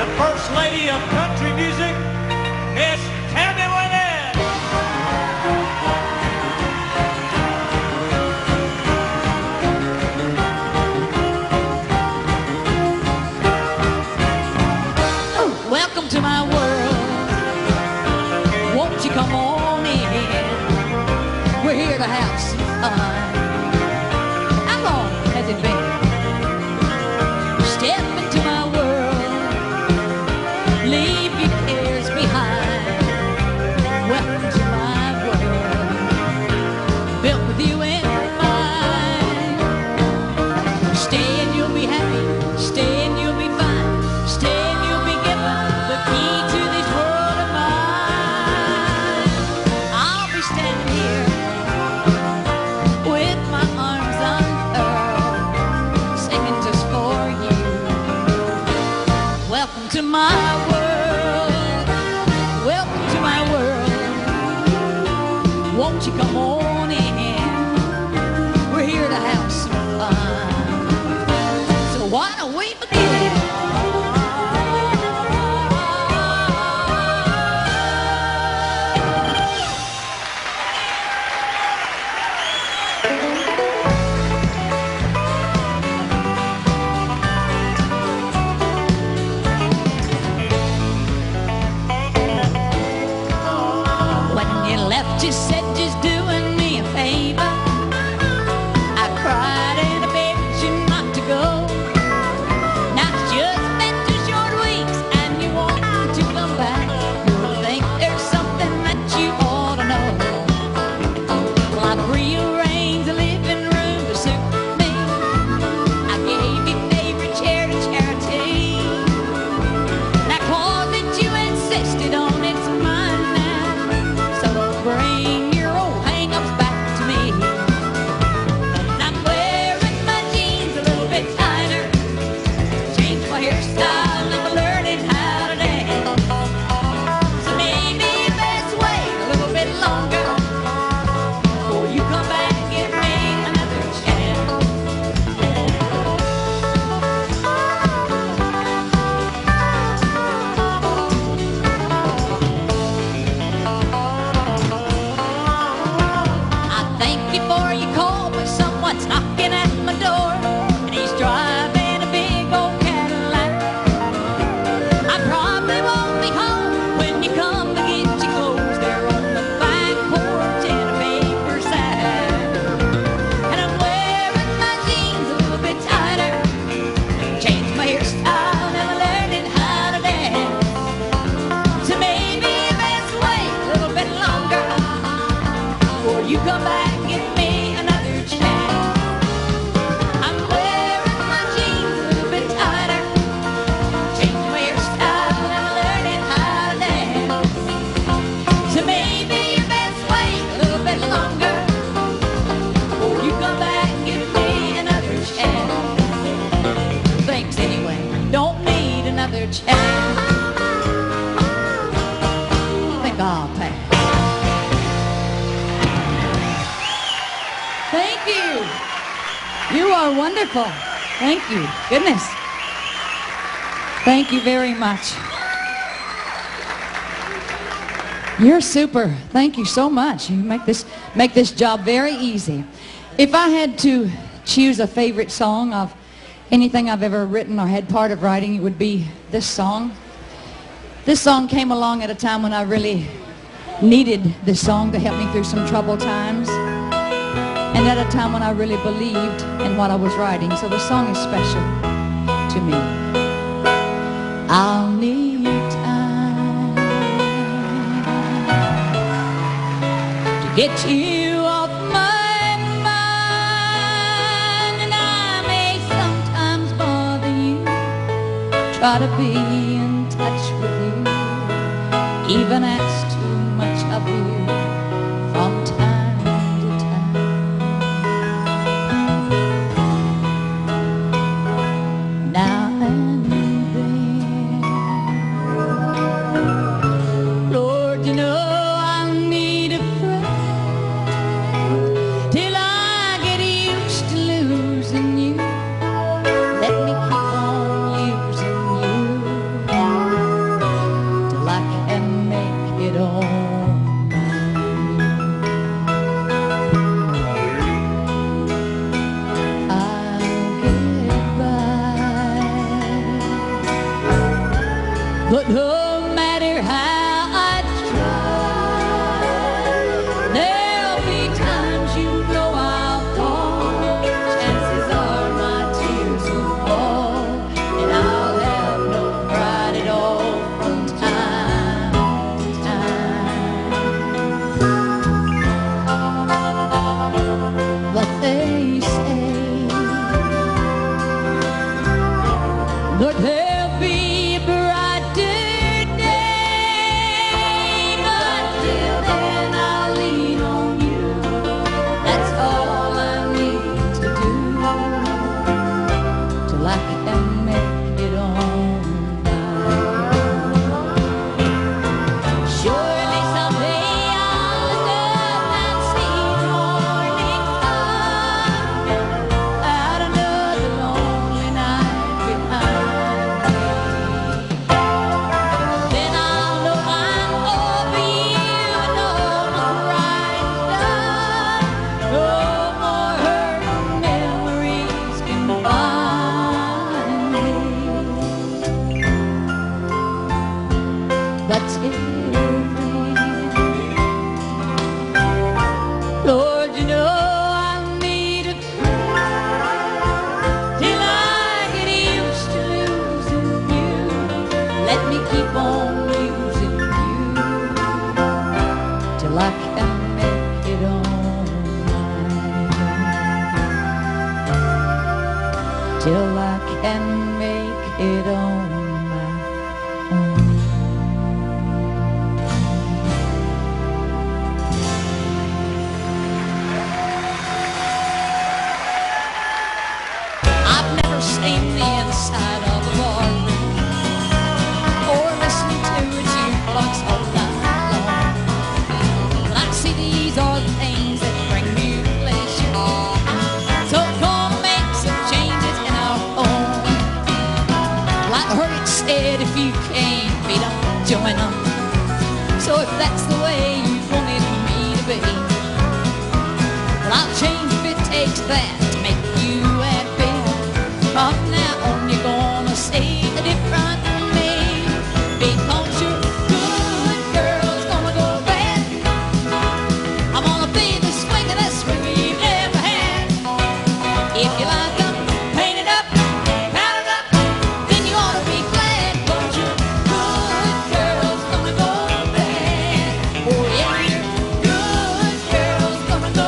the First Lady of Country Music, Miss Tammy Wynette. Welcome to my world. Won't you come on in? We're here to have some fun. How long has it been? Step into my world. Leave your cares behind. Welcome to my world. Built with you in mind. Stay and you'll be happy. Stay and you'll be fine. Stay and you'll be given the key to this world of mine. I'll be standing here with my arms unfurled, singing just for you. Welcome to my world. Welcome to my world. Won't you come on in? We're here to have some fun. So why don't we begin? When you left, you said just doing me a favor. I cried and I begged you not to go. Now it's just been 2 short weeks and you want to come back. You think there's something that you ought to know. Well, I've rearranged the living room to suit me. I gave your favorite chair to charity. That closet you insisted on, it's mine now. So bring your old hang-ups back to me. And I'm wearing my jeans a little bit tighter. Changed my hairstyle and I'm learning how to dance. So maybe you best wait a little bit longer before you come back and give me another chance. I think before you call, but someone's knocking at my door, and he's driving a big old Cadillac. I probably won't be home when you come to get your clothes. They're on the back porch in a paper sack. And I'm wearing my jeans a little bit tighter. Changed my hairstyle and I'm learning how to dance. So maybe you best wait a little bit longer before you come back and give me another chance. I'm wearing my jeans a little bit tighter. Changed my hairstyle and I'm learning how to dance. So maybe you best wait a little bit longer before you come back and give me another chance. Thanks anyway. Don't need another chance. I think I'll pass. Thank you. You are wonderful. Thank you. Goodness. Thank you very much. You're super. Thank you so much. You make this job very easy. If I had to choose a favorite song of anything I've ever written or had part of writing, it would be this song. This song came along at a time when I really needed this song to help me through some troubled times, and at a time when I really believed in what I was writing. So the song is special to me. I'll need time to get you off my mind, and I may sometimes bother you, try to be in touch with you, even ask too much of you from time to time. Now and then, Lord, you know I need a friend till I get used to losing you. Let me keep on using you. But no matter how I try, there'll be times you know I'll fall. Chances are my tears will fall, and I'll have no pride at all from time to time. But they say, Lord, there'll be a brighter day, but till then I'll lean on you. That's all I need to do till I can make it on my own. Surely someday I'll look up and see the morning come out another lonely night behind me. Then I'll know I'm over you and all the crying's done. No more hurting memories can bind me. But till then, Lord, you know I'll need a cry till I get used to losing you. Let me keep on using you till I can make it on my own. Till I can make it on my own. I've never seen the inside of a barroom or listened to a jukebox all night long, but I see these are the things that bring me pleasure. So gonna make some changes in our home. Like I heard it said, if you can't beat 'em, join 'em. So if that's the way you wanted me to be, well, I'll change if it takes that to make you happy. From now on, you're gonna see a different me, because your good girl's gonna go bad. I'm gonna be the swingin'est swing you've ever had. If you like 'em painted up, powdered up, then you ought to be glad, 'cause your good girl's gonna go bad. Oh yeah, your good girl's gonna go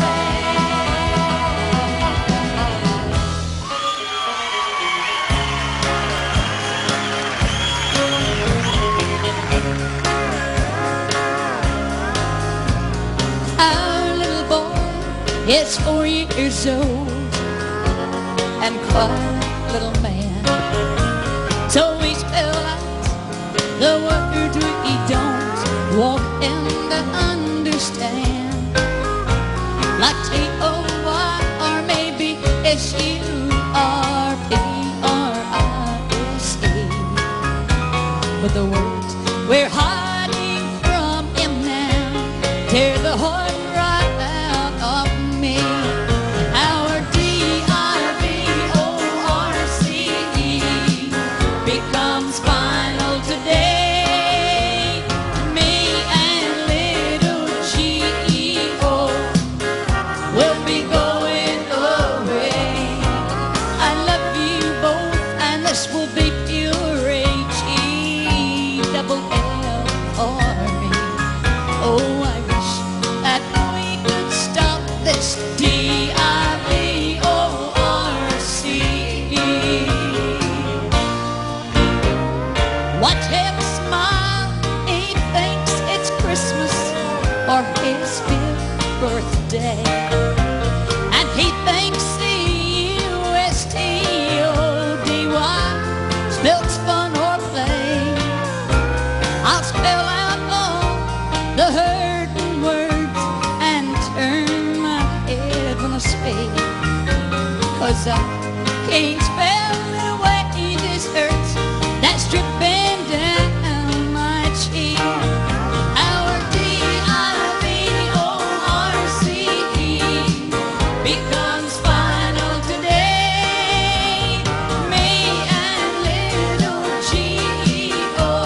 bad. Our little boy is 4 years old and quite a little man. So we spell out the words we don't walk in to understand, like T-O-Y or maybe S-U-R-P-R-I-S-E. But the words we're hiding from him now tear the heart right out of me. Our D-I-V-O-R-C-E becomes final today. Me and little G-E-O will be going away. I love you both, and this will be pure H-E-double-L-R-E. Oh, I wish that we could stop this D-I-V-O-R-C-E. Watch him smile, he thinks it's Christmas or his 5th birthday, and he thinks C-U-S-T-O-D-Y spells fun or play. I'll spell out all the hurting words and turn my head when I speak, 'cause I can't spell it away. This hurts, that's dripping down my cheek. Our D-I-V-O-R-C-E becomes final today. Me and little G-E-O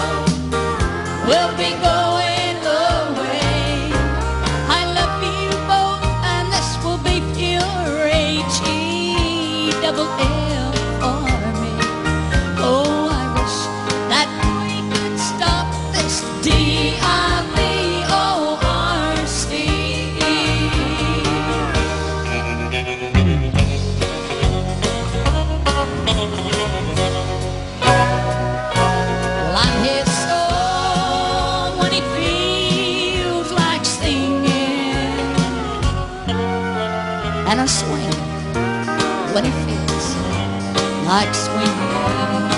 like swinging.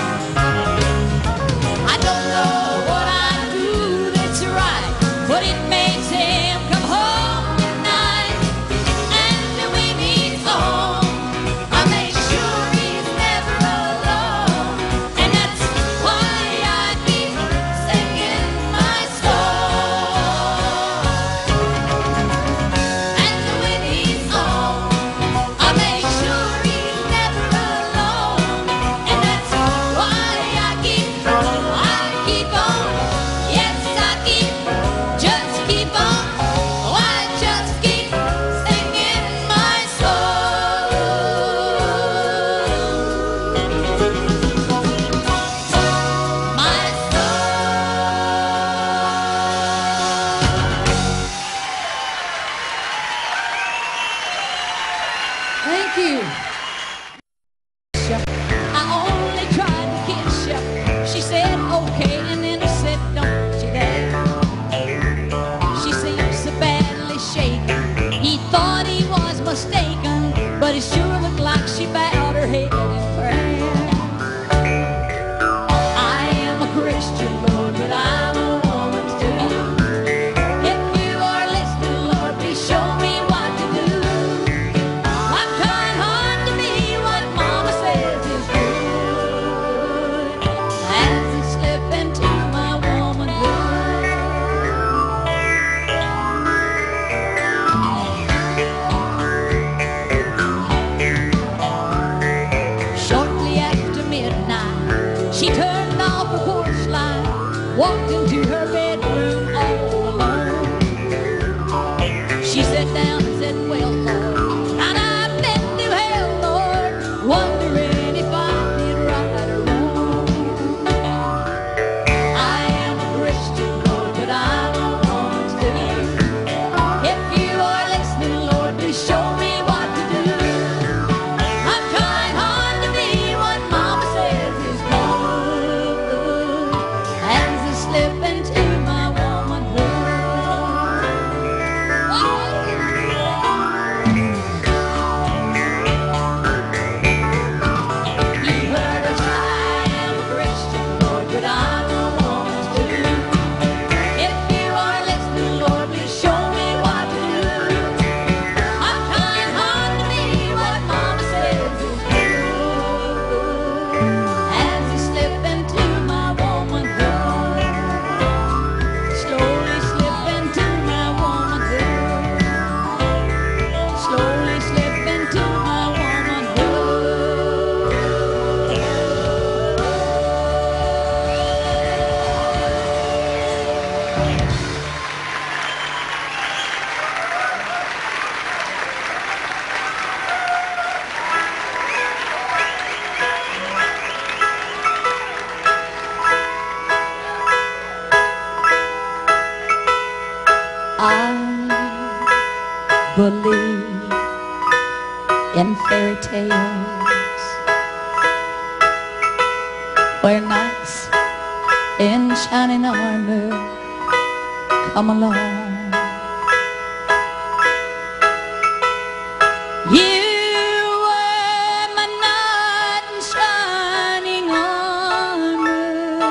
I don't know what I do that's right, but it makes him come home tonight. And when he's home, I make sure he's never alone. And that's why I keep singing my song. And when he's home, I make sure he's never alone. And that's why I keep on. Yes, I just keep on. Oh, I just keep singing my song. My song. Thank you. I only tried to kiss you. She said okay, and then I said don't you dare. She seemed so badly shaken. He thought he was mistaken, but it sure looked like she bowed her head in prayer. I am a Christian, Lord, but I'm a woman too. If you are listening, Lord, please show me what to do. I'm trying hard to be what Mama says is good, as I slip into my womanhood. Shortly after midnight, she turned off her porch light, walked into her bedroom all alone. She sat down and said, well, Lord, and I've been to hell, Lord, wondering if I did right or wrong. I am a Christian, Lord, but I'm a woman too. If you are listening, Lord, please show me what to do. I'm trying hard to be what Mama says is good, as I slip into my womanhood. You heard us, I am a Christian, Lord, but I'm a woman too. If you are listening, Lord, please show me what to do. I'm trying hard to be what Mama says is good, as I slip into my womanhood. Slowly slip into my womanhood. Slowly slip into my womanhood. I believe in fairy tales where knights in shining armor come along. You were my knight in shining armor,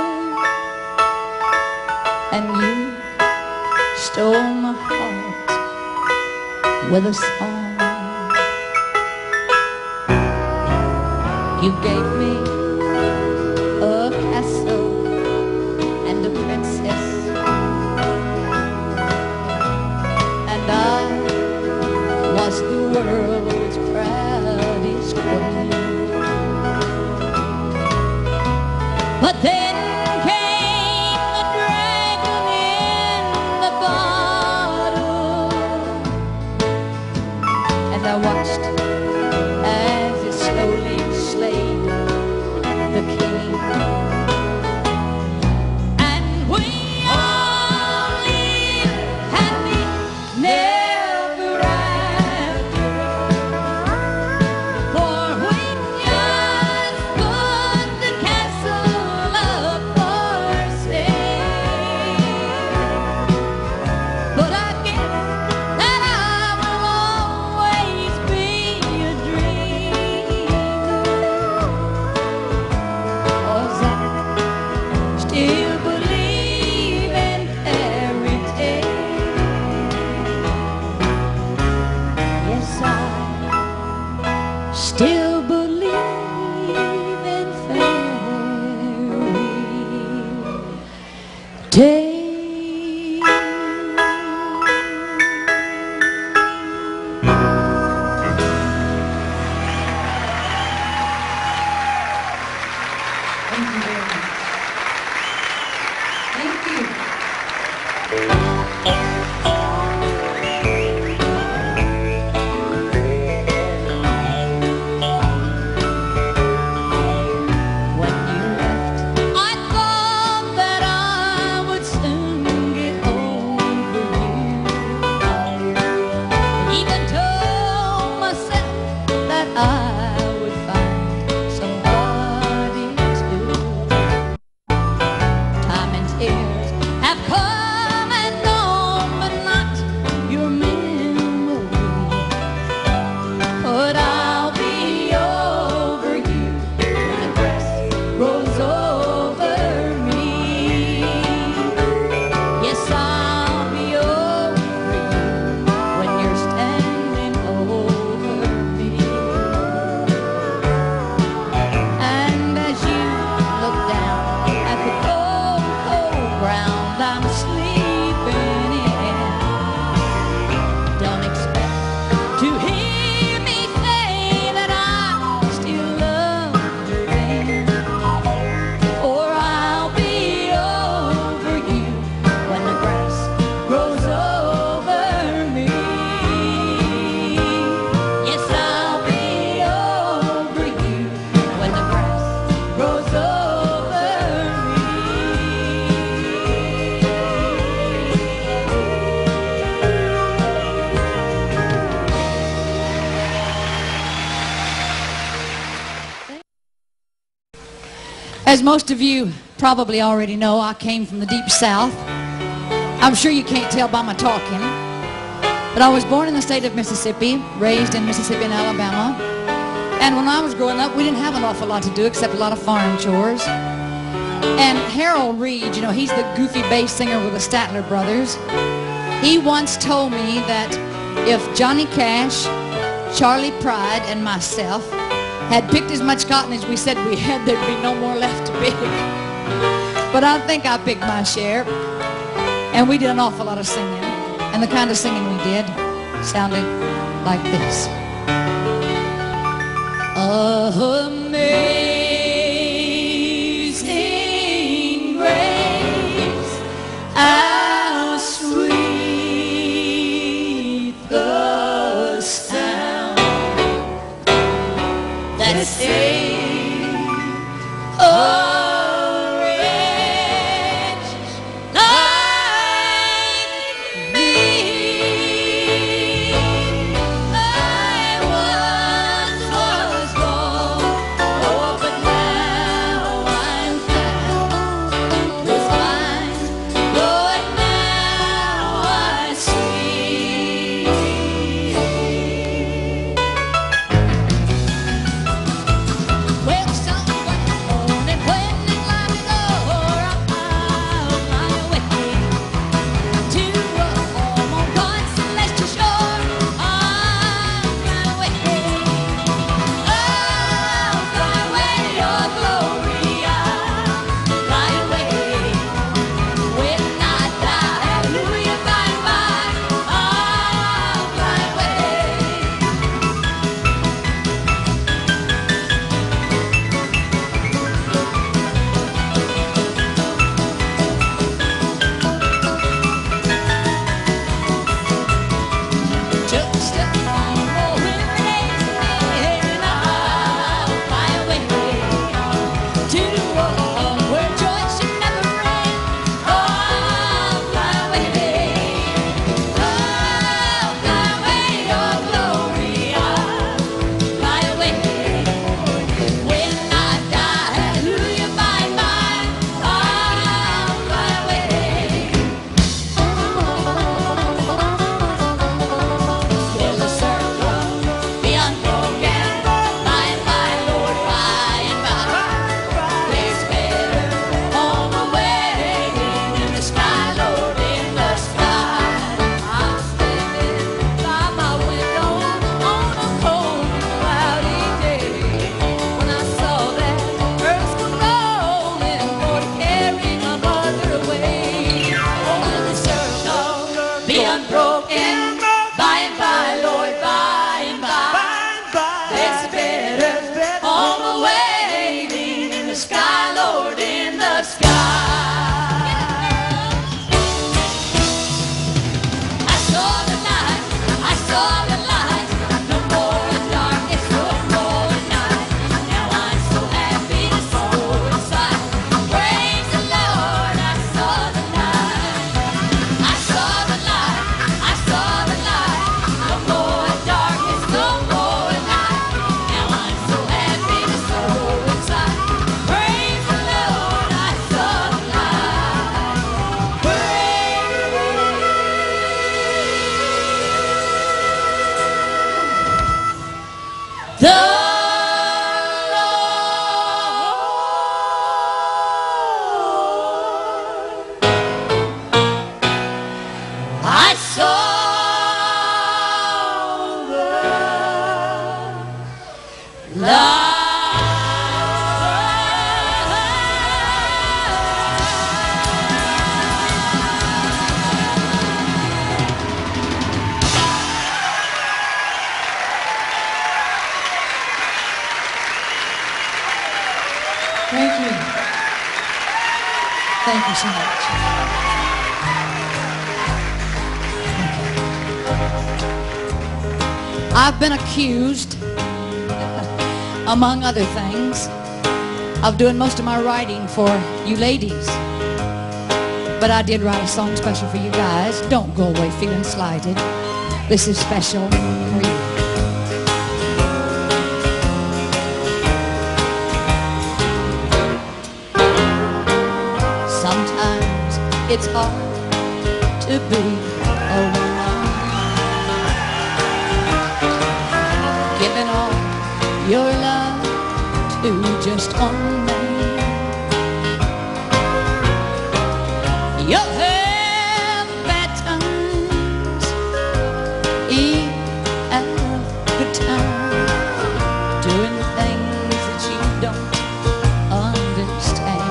and you stole my heart with a song. You gave me a castle and a princess, and I was the world's proudest queen. But then came the dragon in the bottle, and I watched as it slowly slayed the king. And we all lived happy never after, for we just put the castle up Thank you very much. Thank you. When you left, I thought that I would soon get over you. Even told myself that I would find somebody too. Time and tears have come and gone, but not your memory. But I'll be over you when the grass grows over me. Yes, I'll be over you when you're standing over me. And as you look down at the cold, cold ground I'm sleeping in, don't expect to hear me say that I still love you then, or I'll be over you when the grass grows over me. Yes, I'll be over you when the grass grows over me. As most of you probably already know, I came from the deep south. I'm sure you can't tell by my talking, but I was born in the state of Mississippi, raised in Mississippi and Alabama. And when I was growing up, we didn't have an awful lot to do except a lot of farm chores. And Harold Reed, you know, he's the goofy bass singer with the Statler Brothers. He once told me that if Johnny Cash, Charlie Pride, and myself had picked as much cotton as we said we had, there'd be no more left to pick. But I think I picked my share. And we did an awful lot of singing. And the kind of singing we did sounded like this. Amazing grace, how sweet the sound that saved a wretch like me. I once was lost, oh, Hallelujah. Thank you so much. I've been accused, among other things, of doing most of my writing for you ladies. But I did write a song special for you guys. Don't go away feeling slighted. This is special for you. Sometimes it's hard to be a woman, giving all your love to just one man. You'll have bad times, you'll have good times, doing the things that you don't understand.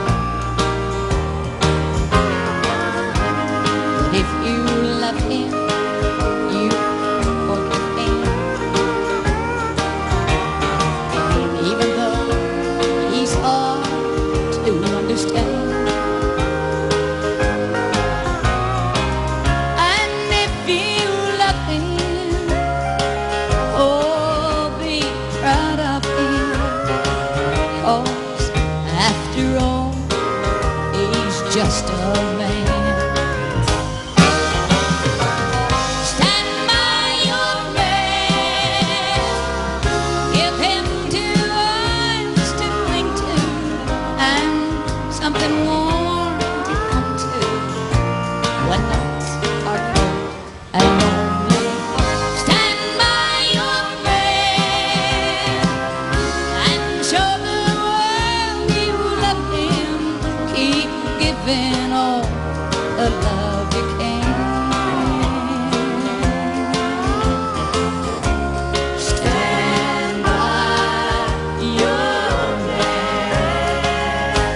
But if you love him, you forgive him. And even though he's hard to understand, just a man. Stand by your man, give him 2 arms to cling to, and something warm to come to when nights are cold and lonely. Stand by your man and show the world you love him. Keep giving all the love you can. Stand by your man.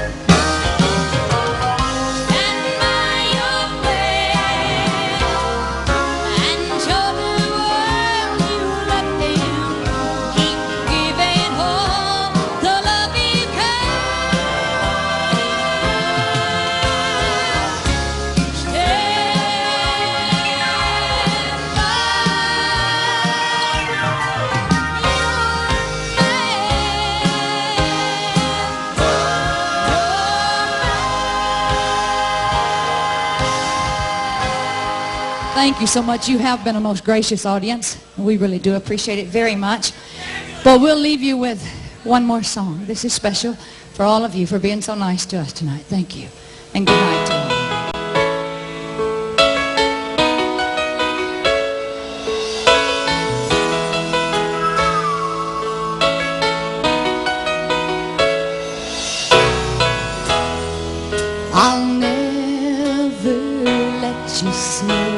Stand by your man and show the world you love him. Keep giving all the love you can. Thank you so much. You have been a most gracious audience. We really do appreciate it very much. But we'll leave you with one more song. This is special for all of you for being so nice to us tonight. Thank you. And good night to all. I'll never let you see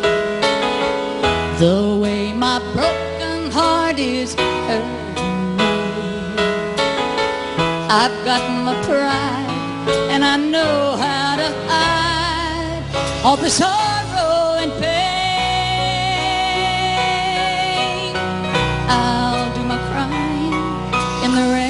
the way my broken heart is hurting me. I've got my pride and I know how to hide all the sorrow and pain. I'll do my crying in the rain.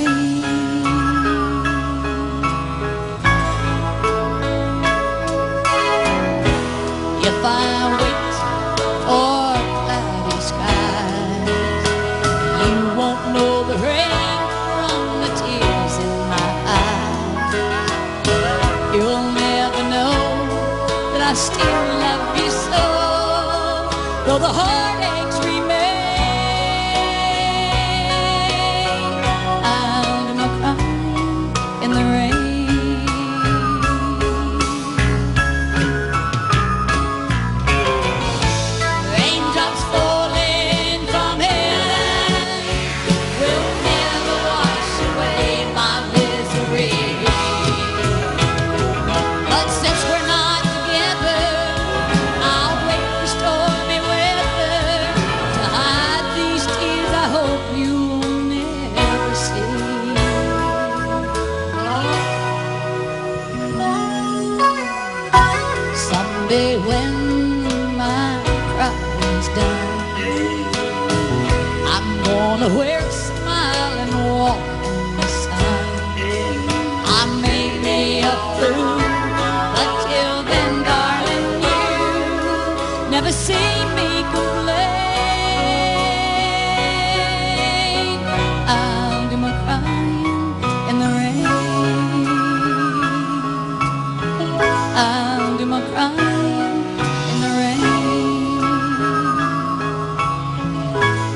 If I wait for cloudy skies, you won't know the rain from the tears in my eyes. You'll never know that I still love you so, though the heartaches remain. I'll do my crying in the rain. Someday when my crying's done, I'm gonna wear a smile and walk in the sun.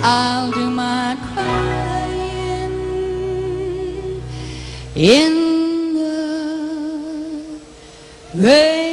I'll do my crying in the rain.